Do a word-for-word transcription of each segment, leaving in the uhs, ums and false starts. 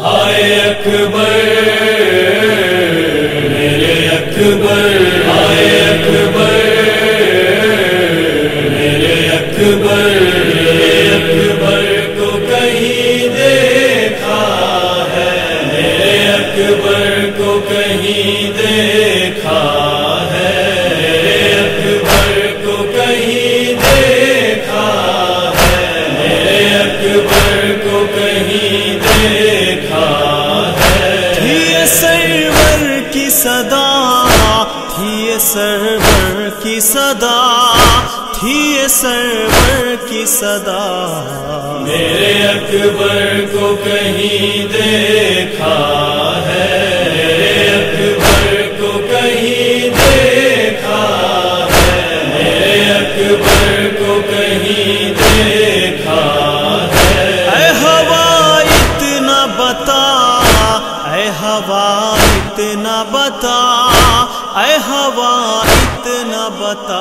آئے اکبر میرے اکبر، آئے اکبر میرے اکبر، میرے اکبر کو کہیں دیکھا ہے، میرے اکبر کو کہیں دیکھا ہے، میرے اکبر کو کہیں دیکھا ہے، میرے اکبر کو کہیں دیکھا ہے۔ تھی یہ سرور کی صدا، تھی یہ سرور کی صدا، تھی یہ سرور کی صدا، میرے اکبر کو کہیں دیکھا ہے، میرے اکبر کو کہیں دیکھا ہے، میرے اکبر کو کہیں دیکھا ہے۔ اے ہوا اتنا بتا، اے ہوا اتنا بتا، اے ہوا اتنا بتا،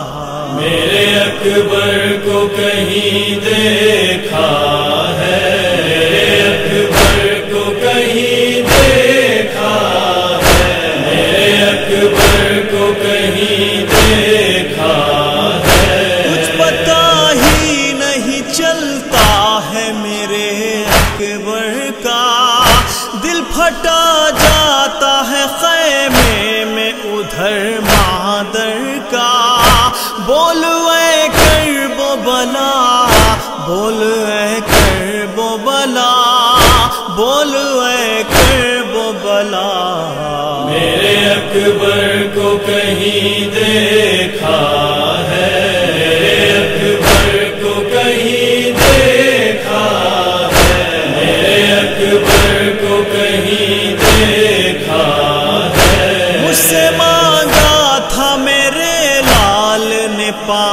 میرے اکبر کو کہیں دیکھا ہے، میرے اکبر کو کہیں دیکھا ہے، میرے اکبر کو کہیں دیکھا ہے۔ کچھ پتا ہی نہیں چلتا ہے میرے اکبر کا، دل پھٹا جاتا ہے خیمے میں ادھر مادر کا، بول اے کرب و بلا، بول اے کرب و بلا، بول اے کرب و بلا، میرے اکبر کو کہیں دیکھا ہے، میرے اکبر کو کہیں دیکھا ہے، میرے اکبر کو کہیں دیکھا ہے۔ مجھ سے مانگا تھا میرے لال نے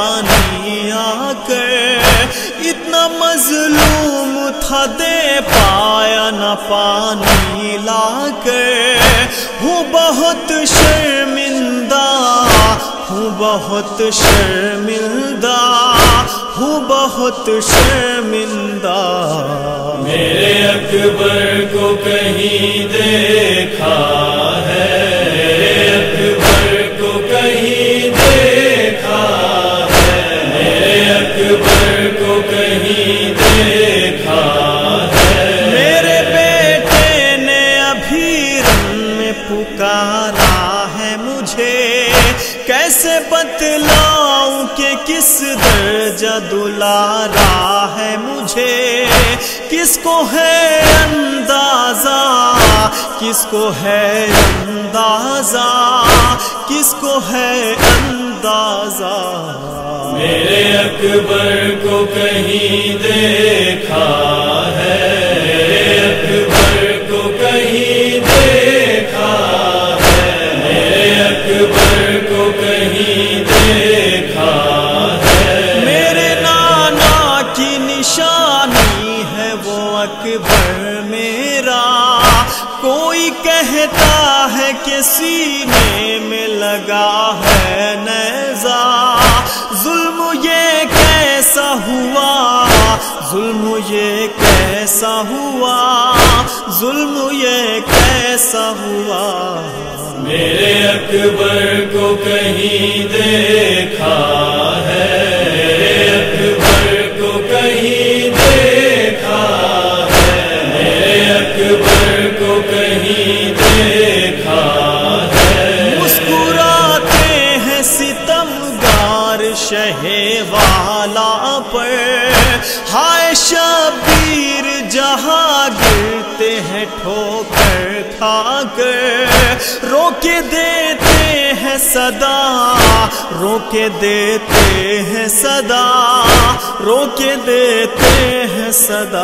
پانی آ کر، اتنا مظلوم تھا دے پایا نہ پانی لا کر، ہوں بہت شرمندہ، ہوں بہت شرمندہ، ہوں بہت شرمندہ، میرے اکبر کو کہیں دیکھا ہے، میرے اکبر کو کہیں دیکھا ہے، میرے اکبر کو کہیں دیکھا ہے۔ میرے بیٹے نے ابھی رن میں پکارا ہے مجھے، کیسے بتلاؤں کہ کس درجہ دلارا ہے مجھے، کس کو ہے اندازہ، کس کو ہے اندازہ، کس کو ہے اندازہ، میرے اکبر کو کہیں دیکھا ہے، میرے اکبر کو کہیں دیکھا ہے، میرے اکبر کو کہیں دیکھا ہے۔ میرے نانا کی نشانی ہے وہ اکبر میرا، کوئی کہتا ہے کہ سینے میں لگا ہے نیزہ، ظلم یہ کیسا ہوا، ظلم یہ کیسا ہوا، ظلم یہ کیسا ہوا، میرے اکبر کو کہیں دیکھا ہے، میرے اکبر کو کہیں دیکھا ہے، میرے اکبر کو کہیں دیکھا ہے۔ مسکراتے ہیں ستمگار شہ والا پر، ہائے شبیر جہاں گرتے ہیں ٹھوکر کھا کر، روکے دیتے ہیں صدا، روکے دیتے ہیں صدا، روکے دیتے ہیں صدا،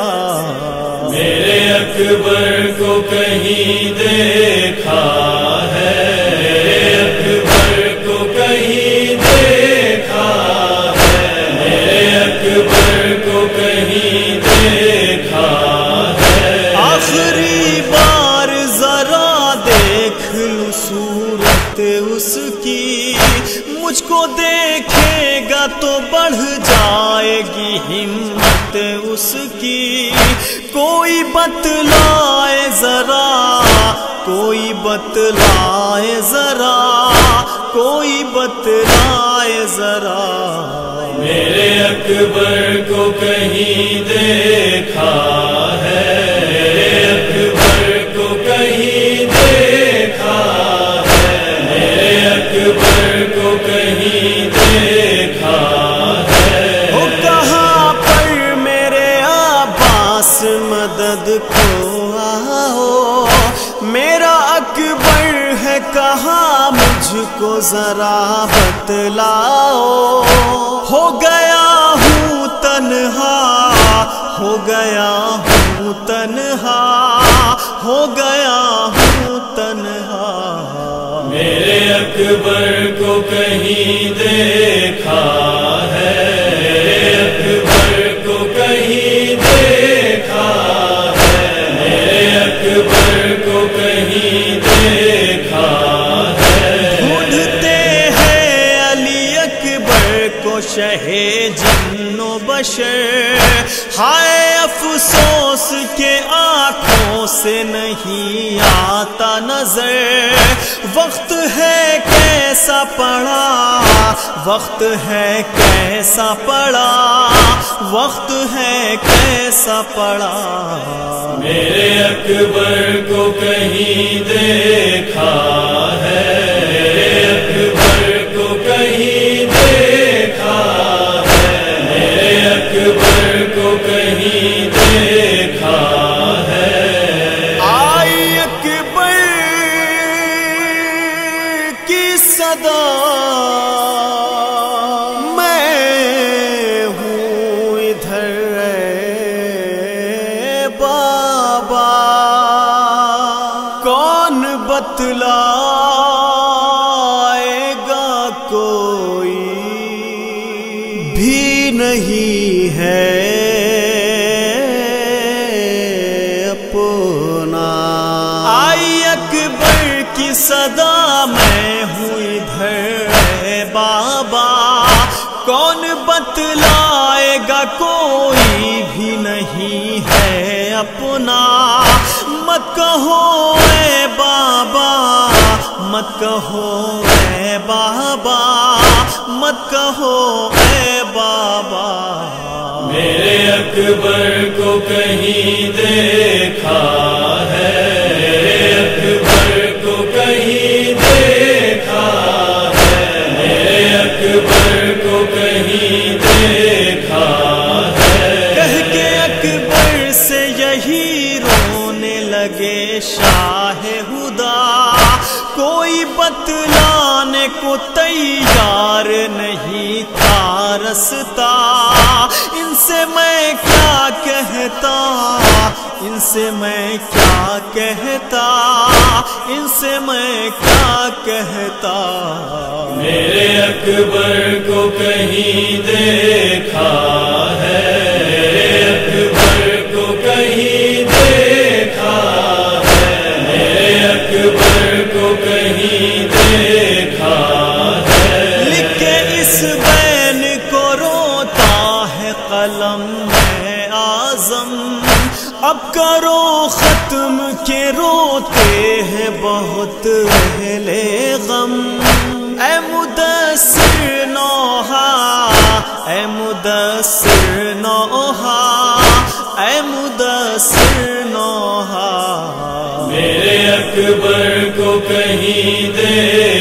میرے اکبر کو کہیں دیکھا ہے، میرے اکبر کو کہیں دیکھا ہے، میرے اکبر کو کہیں دیکھا ہے۔ آخری بار ذرا دیکھ لوں صورت اس کی، مجھ کو دیکھے گا تو بڑھ جائے گی ہمت اس کی، کوئی بتلائے ذرا کوئی بتلائے ذرا کوئی بتلائے ذرا میرے اکبر کو کہیں دیکھا ہے میرے اکبر کو کہیں دیکھا ہے میرے اکبر کو کہیں دیکھا ہے ہو کہاں پر میرے عباس مدد کو آؤ میرا اکبر ہے کہاں مجھ کو ذرا بتلاؤ ہو گیا ہوں تنہا ہو گیا ہوں تنہا ہو گیا ہوں تنہا میرے اکبر کو کہیں دیکھا ہے میرے اکبر کو کہیں دیکھا ہے میرے اکبر کو کہیں دیکھا ہے ڈھونڈتے ہیں علی اکبر کو شہ جن و بشر ہائے افسوس کے آنکھوں سے نہیں آتا نظر وقت ہے کیسا پڑا وقت ہے کیسا پڑا وقت ہے کیسا پڑا میرے اکبر کو کہیں دیکھا ہے میرے اکبر کو کہیں دیکھا ہے میرے اکبر کو کہیں دیکھا ہے آئی اکبر کی صدا میں ہوں ادھر اے بابا کون بتلائے گا کوئی بھی نہیں ہے اپنا آئی اکبر کی صدا میں ہوں ادھر اے بابا کون بتلائے گا کوئی بھی نہیں ہے اپنا مت کہو اے بابا مت کہو اے بابا مت کہو اے بابا میرے اکبر کو کہیں دیکھا ہے میرے اکبر کو کہیں دیکھا ہے میرے اکبر کو کہیں دیکھا ہے کہہ کے اکبر سے یہی رونے لگے شاہ ہدا کوئی بتلانے کو تیار نہیں تھا رستا ان سے میں کیا کہتا ان سے میں کیا کہتا ان سے میں کیا کہتا میرے اکبر کو کہیں دیکھا ہے میرے اکبر کو کہیں دیکھا ہے میرے اکبر کو کہیں دیکھا ہے لکھ کے اس بین کو روتا ہے قلم میں اعظم اب کرو ختم کے روتے ہیں بہت اہل غم اے مدثر نوحہ اے مدثر نوحہ اے مدثر نوحہ میرے اکبر کو کہیں دیکھا